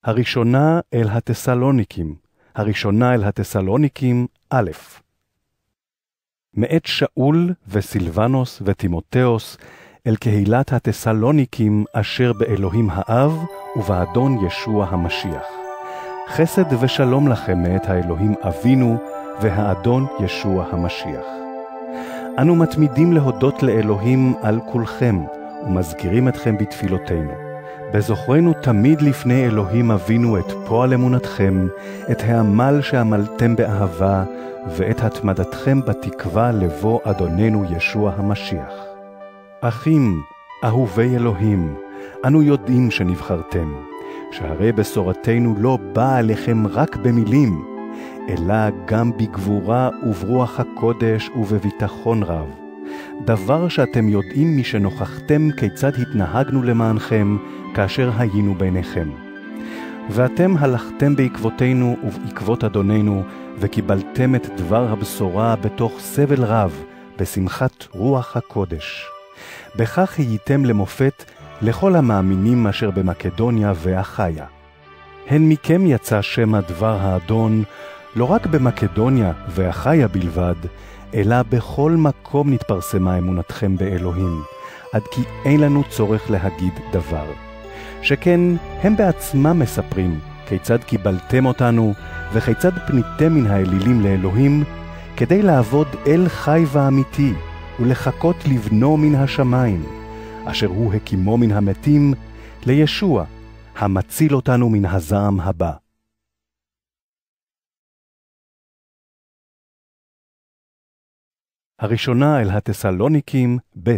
הראשונה אל התסלוניקים, הראשונה אל התסלוניקים א'. מאת שאול וסילבנוס ותימותאוס אל קהילת התסלוניקים אשר באלוהים האב ובאדון ישוע המשיח. חסד ושלום לכם מאת האלוהים אבינו והאדון ישוע המשיח. אנו מתמידים להודות לאלוהים על כולכם ומזכירים אתכם בתפילותינו. בזוכרנו תמיד לפני אלוהים אבינו את פועל אמונתכם, את העמל שעמלתם באהבה, ואת התמדתכם בתקווה לבוא אדוננו ישוע המשיח. אחים, אהובי אלוהים, אנו יודעים שנבחרתם, שהרי בשורתנו לא באה עליכם רק במילים, אלא גם בגבורה וברוח הקודש ובביטחון רב. דבר שאתם יודעים משנוכחתם כיצד התנהגנו למענכם כאשר היינו ביניכם. ואתם הלכתם בעקבותינו ובעקבות אדוננו, וקיבלתם את דבר הבשורה בתוך סבל רב, בשמחת רוח הקודש. בכך הייתם למופת לכל המאמינים אשר במקדוניה ואחיה. הן מכם יצא שם הדבר האדון, לא רק במקדוניה ואחיה בלבד, אלא בכל מקום נתפרסמה אמונתכם באלוהים, עד כי אין לנו צורך להגיד דבר. שכן הם בעצמם מספרים כיצד קיבלתם אותנו, וכיצד פניתם מן האלילים לאלוהים, כדי לעבוד אל חי ואמיתי, ולחכות לבנו מן השמיים, אשר הוא הקימו מן המתים, לישוע, המציל אותנו מן הזעם הבא. הראשונה אל התסלוניקים ב'.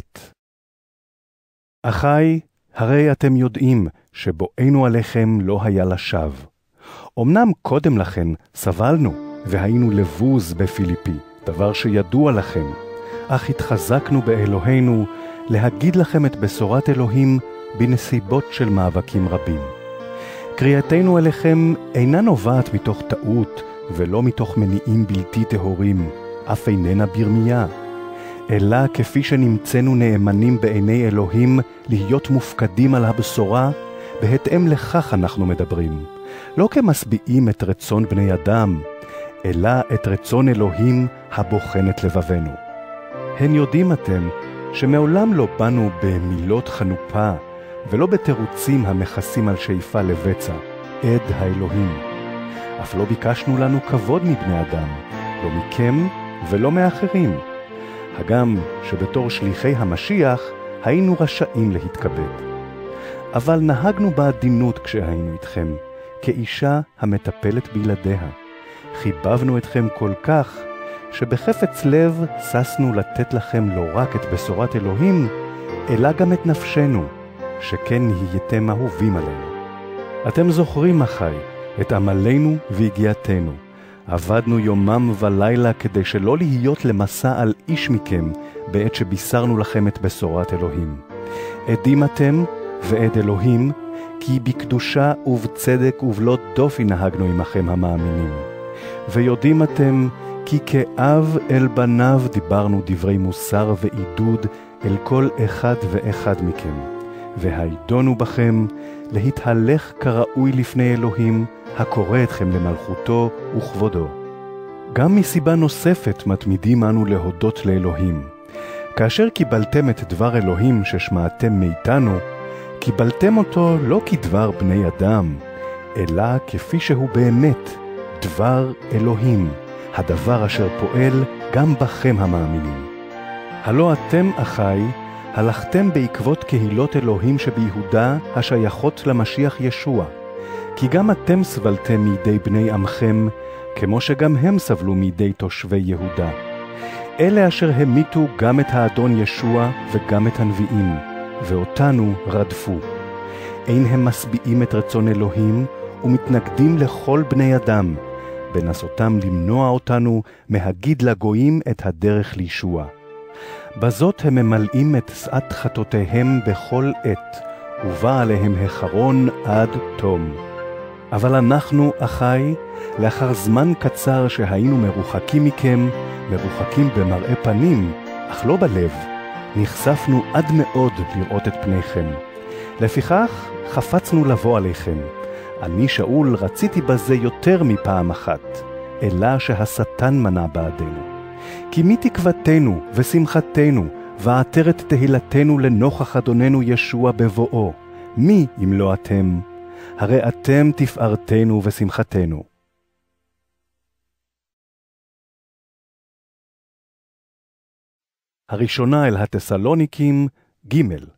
אחי, הרי אתם יודעים שבואנו עליכם לא היה לשווא. אמנם קודם לכן סבלנו והיינו לבוז בפיליפי, דבר שידוע לכם, אך התחזקנו באלוהינו להגיד לכם את בשורת אלוהים בנסיבות של מאבקים רבים. קריאתנו אליכם אינה נובעת מתוך טעות ולא מתוך מניעים בלתי טהורים, אף איננה ברמיה, אלא כפי שנמצאנו נאמנים בעיני אלוהים להיות מופקדים על הבשורה, בהתאם לכך אנחנו מדברים, לא כמשביעים את רצון בני אדם, אלא את רצון אלוהים הבוחן את לבבנו. הן יודעים אתם שמעולם לא באנו במילות חנופה, ולא בתירוצים המכסים על שאיפה לבצע, עד האלוהים. אף לא ביקשנו לנו כבוד מבני אדם, לא מכם ולא מאחרים, הגם שבתור שליחי המשיח היינו רשאים להתכבד. אבל נהגנו בעדינות כשהיינו איתכם, כאישה המטפלת בילדיה. חיבבנו אתכם כל כך, שבחפץ לב ששנו לתת לכם לא רק את בשורת אלוהים, אלא גם את נפשנו, שכן נהייתם אהובים עלינו. אתם זוכרים, אחי, את עמלנו והגיעתנו. עבדנו יומם ולילה כדי שלא להיות למסע על איש מכם, בעת שבישרנו לכם את בשורת אלוהים. עדים אתם ועד אלוהים, כי בקדושה ובצדק ובלא דופי נהגנו עמכם המאמינים. ויודעים אתם כי כאב אל בניו דיברנו דברי מוסר ועידוד אל כל אחד ואחד מכם. והעידונו בכם להתהלך כראוי לפני אלוהים, הקורא אתכם למלכותו וכבודו. גם מסיבה נוספת מתמידים אנו להודות לאלוהים. כאשר קיבלתם את דבר אלוהים ששמעתם מאיתנו, קיבלתם אותו לא כדבר בני אדם, אלא כפי שהוא באמת, דבר אלוהים, הדבר אשר פועל גם בכם המאמינים. הלא אתם, אחי, הלכתם בעקבות קהילות אלוהים שביהודה השייכות למשיח ישוע, כי גם אתם סבלתם מידי בני עמכם, כמו שגם הם סבלו מידי תושבי יהודה. אלה אשר המיתו גם את האדון ישוע וגם את הנביאים, ואותנו רדפו. אין הם משביעים את רצון אלוהים, ומתנגדים לכל בני אדם, בנסותם למנוע אותנו מהגיד לגויים את הדרך לישוע. בזאת הם ממלאים את שאת חטאותיהם בכל עת, ובא עליהם החרון עד תום. אבל אנחנו, אחי, לאחר זמן קצר שהיינו מרוחקים מכם, מרוחקים במראה פנים, אך לא בלב, נחשפנו עד מאוד לראות את פניכם. לפיכך חפצנו לבוא עליכם, אני שאול רציתי בזה יותר מפעם אחת, אלא שהשטן מנע בעדנו. כי מי תקוותנו ושמחתנו ועטרת תהילתנו לנוכח אדוננו ישוע בבואו? מי אם לא אתם? הרי אתם תפארתנו ושמחתנו. הראשונה אל התסלוניקים, ג'.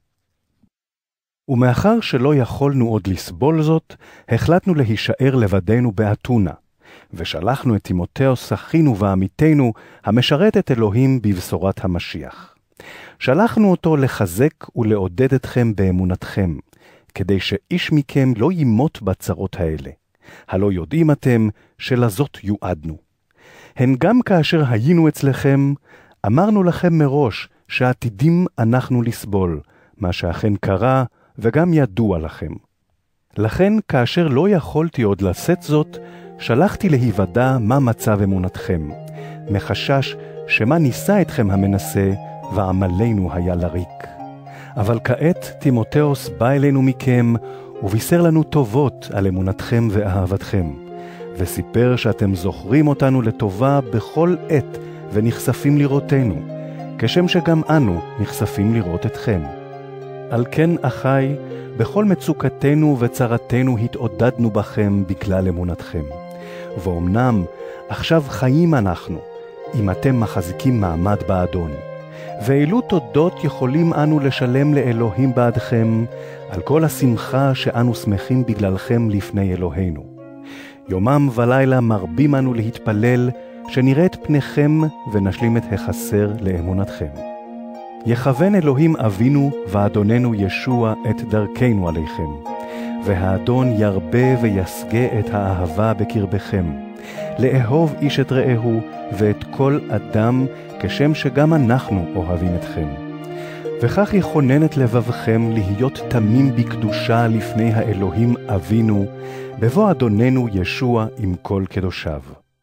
ומאחר שלא יכולנו עוד לסבול זאת, החלטנו להישאר לבדנו באתונה, ושלחנו את תימותאוס אחינו ועמיתנו, המשרת את אלוהים בבשורת המשיח. שלחנו אותו לחזק ולעודד אתכם באמונתכם, כדי שאיש מכם לא ימות בצרות האלה. הלא יודעים אתם שלזאת יועדנו. הן גם כאשר היינו אצלכם, אמרנו לכם מראש שעתידים אנחנו לסבול, מה שאכן קרה וגם ידוע לכם. לכן כאשר לא יכולתי עוד לשאת זאת, שלחתי להיוודע מה מצב אמונתכם, מחשש שמה ניסה אתכם המנסה ועמלנו היה לריק. אבל כעת תימותאוס בא אלינו מכם ובישר לנו טובות על אמונתכם ואהבתכם, וסיפר שאתם זוכרים אותנו לטובה בכל עת ונחשפים לראותנו, כשם שגם אנו נחשפים לראות אתכם. על כן, אחי, בכל מצוקתנו וצרתנו התעודדנו בכם בגלל אמונתכם. ואומנם עכשיו חיים אנחנו, אם אתם מחזיקים מעמד באדון. ואילו תודות יכולים אנו לשלם לאלוהים בעדכם, על כל השמחה שאנו שמחים בגללכם לפני אלוהינו. יומם ולילה מרבים אנו להתפלל, שנראה את פניכם ונשלים את החסר לאמונתכם. יכוון אלוהים אבינו ואדוננו ישוע את דרכנו עליכם, והאדון ירבה ויסגה את האהבה בקרבכם, לאהוב איש את רעהו ואת כל אדם, כשם שגם אנחנו אוהבים אתכם. וכך יכונן את לבבכם להיות תמים בקדושה לפני האלוהים אבינו, בבוא אדוננו ישוע עם כל קדושיו.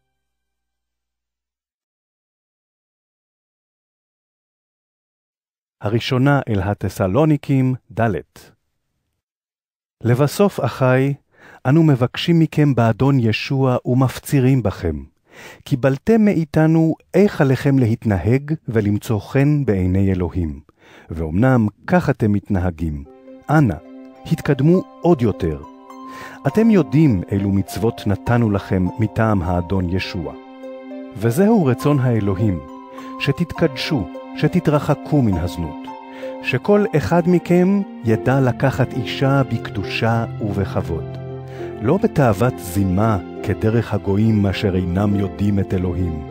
הראשונה אל התסלוניקים, ד'. לבסוף, אחי, אנו מבקשים מכם באדון ישוע ומפצירים בכם, קיבלתם מאיתנו איך עליכם להתנהג ולמצוא חן בעיני אלוהים, ואומנם כך אתם מתנהגים. אנא, התקדמו עוד יותר. אתם יודעים אילו מצוות נתנו לכם מטעם האדון ישוע. וזהו רצון האלוהים, שתתקדשו, שתתרחקו מן הזנות, שכל אחד מכם ידע לקחת אישה בקדושה ובכבוד, לא בתאוות זימה כדרך הגויים אשר אינם יודעים את אלוהים.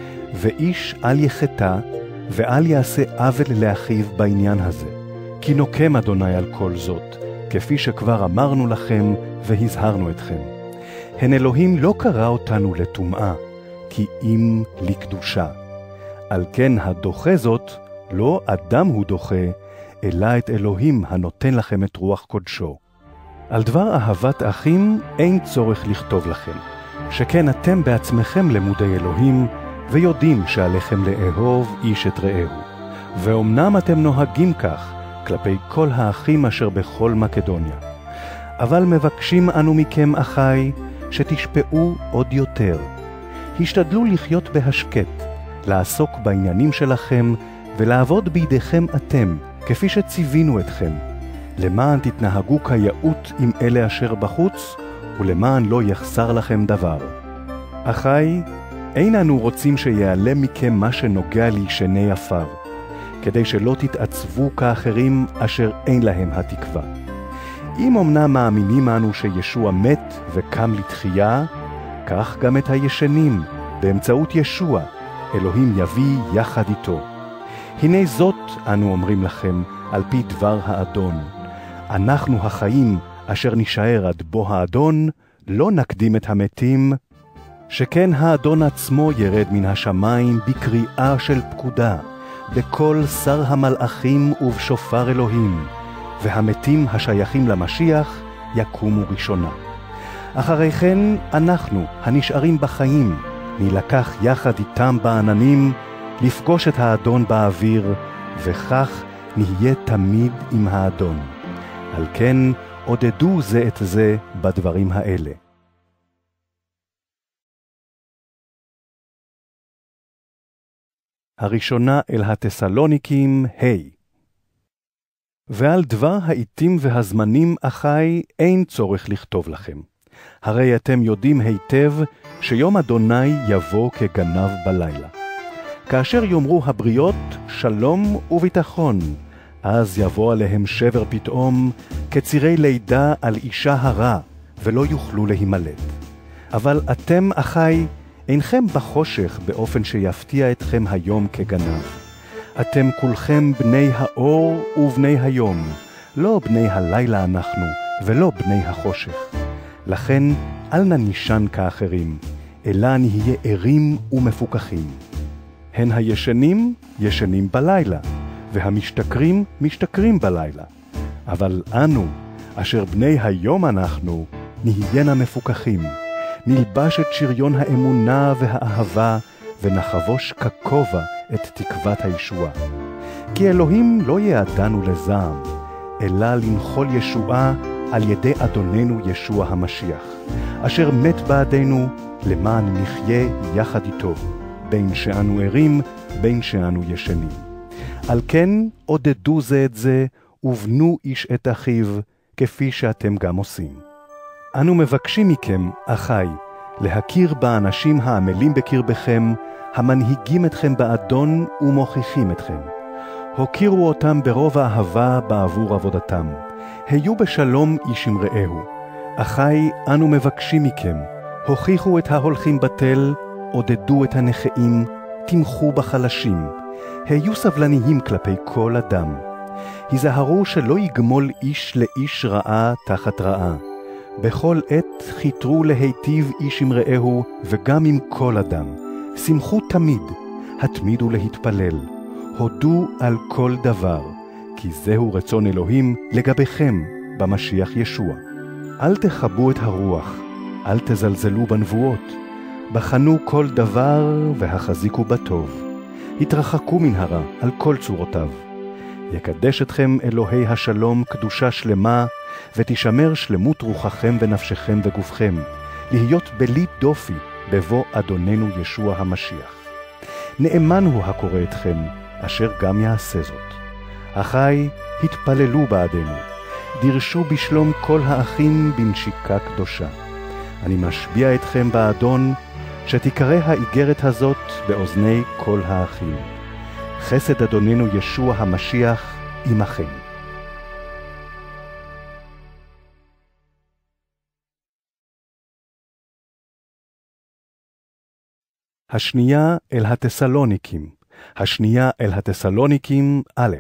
ואיש אל יחטא ואל יעשה עוול לאחיו בעניין הזה, כי נוקם אדוני על כל זאת, כפי שכבר אמרנו לכם והזהרנו אתכם. הן אלוהים לא קרא אותנו לטומאה, כי אם לקדושה. על כן הדוחה זאת, לא אדם הוא דוחה, אלא את אלוהים הנותן לכם את רוח קודשו. על דבר אהבת אחים אין צורך לכתוב לכם, שכן אתם בעצמכם למודי אלוהים, ויודעים שעליכם לאהוב איש את רעהו. ואומנם אתם נוהגים כך כלפי כל האחים אשר בכל מקדוניה. אבל מבקשים אנו מכם, אחי, שתשפעו עוד יותר. השתדלו לחיות בהשקט, לעסוק בעניינים שלכם, ולעבוד בידיכם אתם, כפי שציווינו אתכם, למען תתנהגו כיאות עם אלה אשר בחוץ, ולמען לא יחסר לכם דבר. אחי, אין אנו רוצים שיעלם מכם מה שנוגע לישני עפר, כדי שלא תתעצבו כאחרים אשר אין להם התקווה. אם אמנם מאמינים אנו שישוע מת וקם לתחייה, כך גם את הישנים, באמצעות ישוע, אלוהים יביא יחד איתו. הנה זאת אנו אומרים לכם על פי דבר האדון. אנחנו החיים אשר נשאר עד בוא האדון, לא נקדים את המתים, שכן האדון עצמו ירד מן השמיים בקריאה של פקודה, בכל שר המלאכים ובשופר אלוהים, והמתים השייכים למשיח יקומו ראשונה. אחרי כן אנחנו הנשארים בחיים, נלקח יחד איתם בעננים, לפגוש את האדון באוויר, וכך נהיה תמיד עם האדון. על כן עודדו זה את זה בדברים האלה. הראשונה אל התסלוניקים, ועל דבר העיתים והזמנים, אחי, אין צורך לכתוב לכם. הרי אתם יודעים היטב שיום אדוני יבוא כגנב בלילה. כאשר יאמרו הבריות שלום וביטחון, אז יבוא עליהם שבר פתאום, כצירי לידה על אישה הרע, ולא יוכלו להימלט. אבל אתם, אחי, אינכם בחושך באופן שיפתיע אתכם היום כגנב. אתם כולכם בני האור ובני היום, לא בני הלילה אנחנו, ולא בני החושך. לכן אל ננישן כאחרים, אלא נהיה ערים ומפוקחים. הן הישנים, ישנים בלילה, והמשתכרים, משתכרים בלילה. אבל אנו, אשר בני היום אנחנו, נהיינה מפוקחים. נלבש את שריון האמונה והאהבה, ונחבוש ככובע את תקוות הישועה. כי אלוהים לא יעדנו לזעם, אלא לנחול ישועה על ידי אדוננו ישוע המשיח, אשר מת בעדנו למען נחיה יחד איתו, בין שאנו ערים, בין שאנו ישנים. על כן עודדו זה את זה, ובנו איש את אחיו, כפי שאתם גם עושים. אנו מבקשים מכם, אחי, להכיר באנשים העמלים בקרבכם, המנהיגים אתכם באדון ומוכיחים אתכם. הוקירו אותם ברוב האהבה בעבור עבודתם. היו בשלום איש עם רעהו. אחי, אנו מבקשים מכם, הוכיחו את ההולכים בתל, עודדו את הנכאים, תמכו בחלשים. היו סבלניים כלפי כל אדם. היזהרו שלא יגמול איש לאיש רעה תחת רעה. בכל עת חיתרו להיטיב איש עם רעהו וגם עם כל אדם. שמחו תמיד, התמידו להתפלל. הודו על כל דבר, כי זהו רצון אלוהים לגביכם במשיח ישוע. אל תחבו את הרוח, אל תזלזלו בנבואות. בחנו כל דבר והחזיקו בטוב. התרחקו מן הרע על כל צורותיו. יקדש אתכם אלוהי השלום קדושה שלמה, ותשמר שלמות רוחכם ונפשכם וגופכם, להיות בלי דופי בבוא אדוננו ישוע המשיח. נאמן הוא הקורא אתכם, אשר גם יעשה זאת. אחי, התפללו בעדנו, דרשו בשלום כל האחים בנשיקה קדושה. אני משביע אתכם באדון, שתקרא האיגרת הזאת באוזני כל האחים. חסד אדוננו ישוע המשיח עמכם. השנייה אל התסלוניקים. השנייה אל התסלוניקים א'.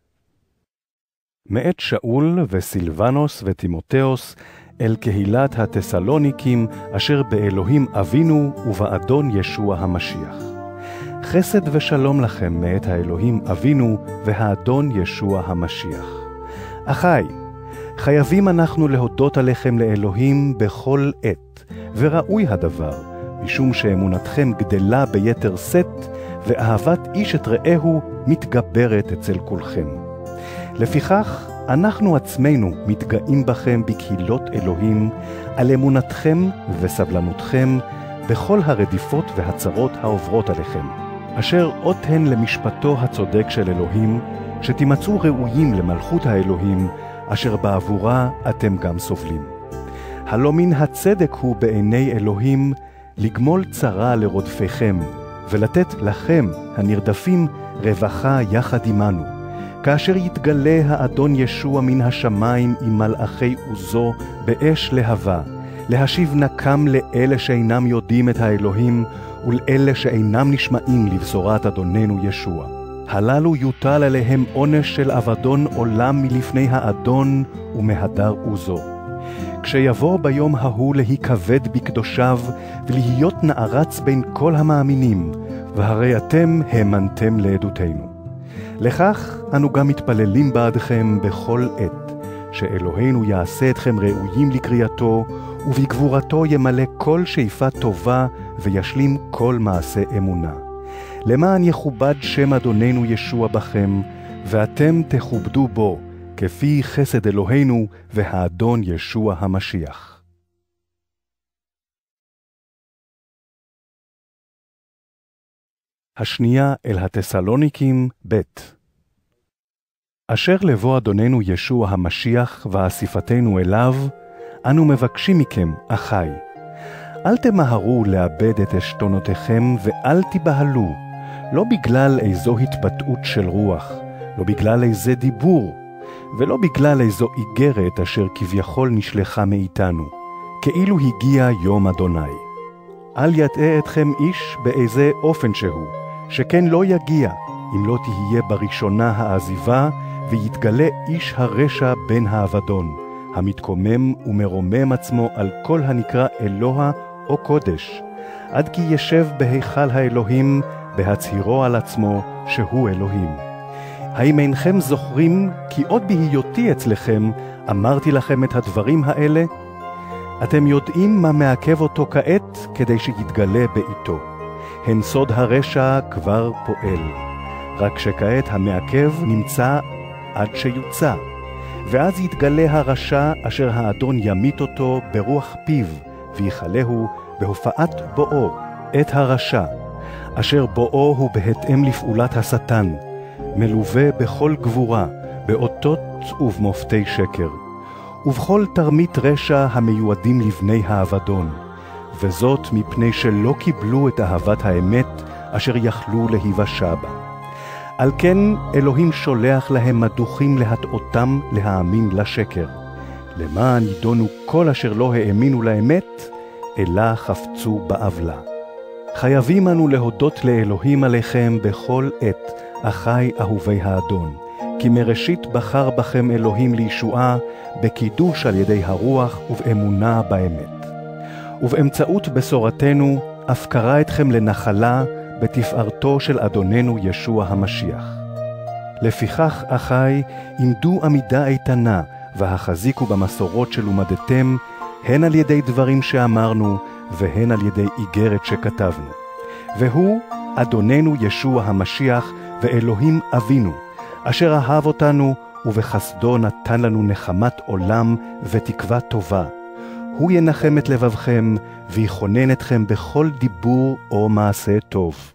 מאת שאול וסילבנוס ותימותאוס אל קהילת התסלוניקים אשר באלוהים אבינו ובאדון ישוע המשיח. חסד ושלום לכם מאת האלוהים אבינו והאדון ישוע המשיח. אחי, חייבים אנחנו להודות עליכם לאלוהים בכל עת, וראוי הדבר, משום שאמונתכם גדלה ביתר שאת, ואהבת איש את רעהו מתגברת אצל כולכם. לפיכך, אנחנו עצמנו מתגאים בכם בקהילות אלוהים, על אמונתכם וסבלנותכם בכל הרדיפות והצרות העוברות עליכם, אשר אות הן למשפטו הצודק של אלוהים, שתימצאו ראויים למלכות האלוהים, אשר בעבורה אתם גם סובלים. הלא מן הצדק הוא בעיני אלוהים לגמול צרה לרודפיכם, ולתת לכם, הנרדפים, רווחה יחד עמנו. כאשר יתגלה האדון ישוע מן השמיים עם מלאכי עוזו באש להבה, להשיב נקם לאלה שאינם יודעים את האלוהים, ולאלה שאינם נשמעים לבשורת אדוננו ישוע. הללו יוטל עליהם עונש של אבדון עולם מלפני האדון ומהדר עוזו. כשיבוא ביום ההוא להיכבד בקדושיו ולהיות נערץ בין כל המאמינים, והרי אתם האמנתם לעדותנו. לכך אנו גם מתפללים בעדכם בכל עת, שאלוהינו יעשה אתכם ראויים לקריאתו, ובגבורתו ימלא כל שאיפה טובה וישלים כל מעשה אמונה. למען יכובד שם אדוננו ישוע בכם, ואתם תכובדו בו, כפי חסד אלוהינו והאדון ישוע המשיח. השנייה אל התסלוניקים ב'. אשר לבוא אדוננו ישוע המשיח ואסיפתנו אליו, אנו מבקשים מכם, אחי, אל תמהרו לאבד את עשתונותיכם ואל תבהלו, לא בגלל איזו התבטאות של רוח, לא בגלל איזה דיבור, ולא בגלל איזו איגרת אשר כביכול נשלחה מאיתנו, כאילו הגיע יום אדוני. אל יטעה אתכם איש באיזה אופן שהוא, שכן לא יגיע, אם לא תהיה בראשונה העזיבה, ויתגלה איש הרשע בן האבדון, המתקומם ומרומם עצמו על כל הנקרא אלוה או קודש, עד כי ישב בהיכל האלוהים, בהצהירו על עצמו שהוא אלוהים. האם אינכם זוכרים כי עוד בהיותי אצלכם אמרתי לכם את הדברים האלה? אתם יודעים מה מעכב אותו כעת כדי שיתגלה בעיתו. הן סוד הרשע כבר פועל, רק שכעת המעכב נמצא עד שיוצא, ואז יתגלה הרשע אשר האדון ימית אותו ברוח פיו, ויחלהו בהופעת בואו את הרשע, אשר בואו הוא בהתאם לפעולת השטן, מלווה בכל גבורה, באותות ובמופתי שקר, ובכל תרמית רשע המיועדים לבני האבדון, וזאת מפני שלא קיבלו את אהבת האמת אשר יכלו להיוושע בה. על כן אלוהים שולח להם מדוכים להטעותם להאמין לשקר, למען ידונו כל אשר לא האמינו לאמת, אלא חפצו בעוולה. חייבים אנו להודות לאלוהים עליכם בכל עת, אחי אהובי האדון, כי מראשית בחר בכם אלוהים לישועה, בקידוש על ידי הרוח ובאמונה באמת. ובאמצעות בשורתנו, אף קרא אתכם לנחלה בתפארתו של אדוננו ישוע המשיח. לפיכך, אחי, עמדו עמידה איתנה, והחזיקו במסורות שלומדתם, הן על ידי דברים שאמרנו, והן על ידי איגרת שכתבנו. והוא, אדוננו ישוע המשיח, ואלוהים אבינו, אשר אהב אותנו, ובחסדו נתן לנו נחמת עולם ותקווה טובה. הוא ינחם את לבבכם, ויכונן אתכם בכל דיבור או מעשה טוב.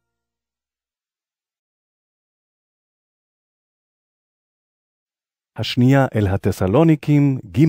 השנייה אל התסלוניקים ג'.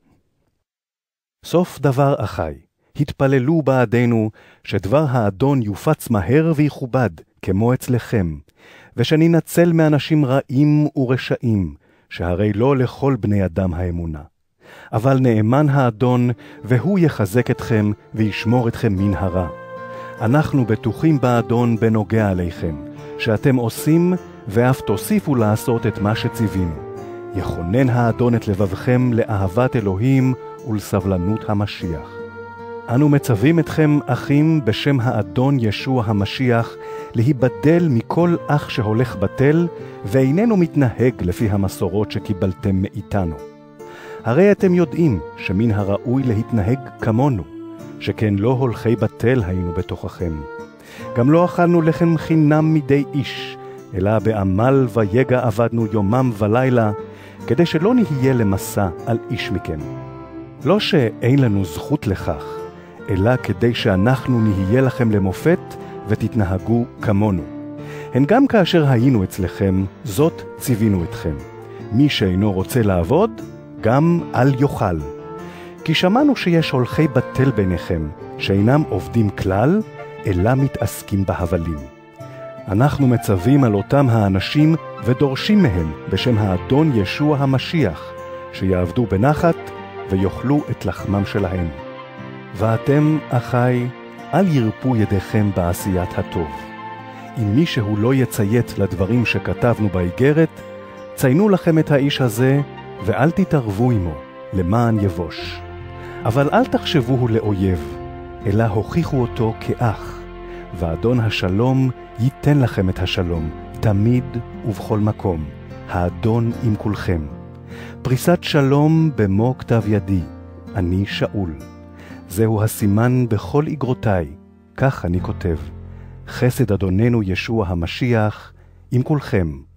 סוף דבר אחי, התפללו בעדנו, שדבר האדון יופץ מהר ויכובד, כמו אצלכם, ושננצל מאנשים רעים ורשעים, שהרי לא לכל בני אדם האמונה. אבל נאמן האדון, והוא יחזק אתכם וישמור אתכם מן הרע. אנחנו בטוחים באדון בנוגע עליכם, שאתם עושים ואף תוסיפו לעשות את מה שציווינו. יכונן האדון את לבבכם לאהבת אלוהים ולסבלנות המשיח. אנו מצווים אתכם, אחים, בשם האדון ישוע המשיח, להיבדל מכל אח שהולך בטל, ואיננו מתנהג לפי המסורות שקיבלתם מאיתנו. הרי אתם יודעים שמן הראוי להתנהג כמונו, שכן לא הולכי בטל היינו בתוככם. גם לא אכלנו לחם חינם מדי איש, אלא בעמל ויגע עבדנו יומם ולילה, כדי שלא נהיה למסע על איש מכם. לא שאין לנו זכות לכך, אלא כדי שאנחנו נהיה לכם למופת ותתנהגו כמונו. הן גם כאשר היינו אצלכם, זאת ציווינו אתכם. מי שאינו רוצה לעבוד, גם אל יאכל. כי שמענו שיש הולכי בטל ביניכם, שאינם עובדים כלל, אלא מתעסקים בהבלים. אנחנו מצווים על אותם האנשים ודורשים מהם בשם האדון ישוע המשיח, שיעבדו בנחת ויאכלו את לחמם שלהם. ואתם, אחי, אל ירפו ידיכם בעשיית הטוב. אם מישהו לא יציית לדברים שכתבנו באיגרת, ציינו לכם את האיש הזה, ואל תתערבו עמו, למען יבוש. אבל אל תחשבוהו לאויב, אלא הוכיחו אותו כאח, ואדון השלום ייתן לכם את השלום, תמיד ובכל מקום, האדון עם כולכם. פריסת שלום במו כתב ידי, אני שאול. זהו הסימן בכל איגרותיי, כך אני כותב. חסד אדוננו ישוע המשיח עם כולכם.